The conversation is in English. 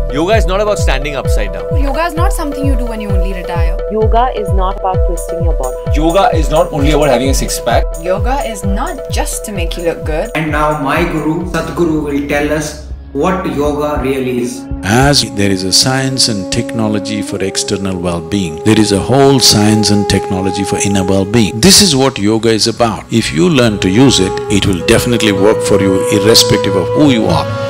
Yoga is not about standing upside down. Yoga is not something you do when you only retire. Yoga is not about twisting your body. Yoga is not only about having a six-pack. Yoga is not just to make you look good. And now my Guru, Sadhguru, will tell us what yoga really is. As there is a science and technology for external well-being, there is a whole science and technology for inner well-being. This is what yoga is about. If you learn to use it, it will definitely work for you irrespective of who you are.